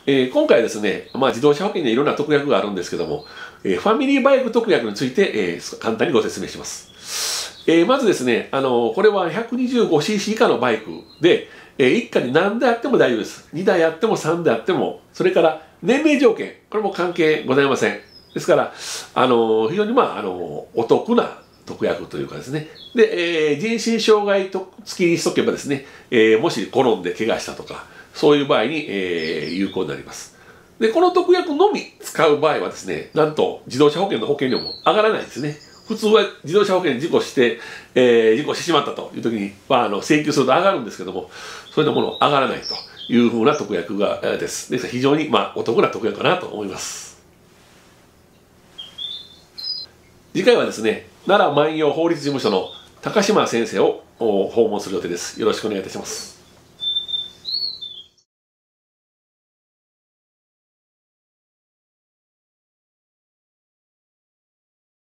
今回はですね、自動車保険にはいろんな特約があるんですけども、ファミリーバイク特約について、簡単にご説明します。まずですね、これは 125cc 以下のバイクで、一家に何台あっても大丈夫です。2台あっても3台あっても、それから年齢条件、これも関係ございません。ですから、非常にお得な特約というかですね。で、人身障害付きにしとけばですね、もし転んで怪我したとか、そういう場合に、有効になります。で、この特約のみ使う場合はですね、なんと自動車保険の保険料も上がらないですね。普通は自動車保険で事故して、事故してしまったという時に、請求すると上がるんですけども、そういったもの上がらないというふうな特約がです。ですから非常にお得な特約かなと思います。次回はですね、奈良万葉法律事務所の高島先生を訪問する予定です。よろしくお願いいたします。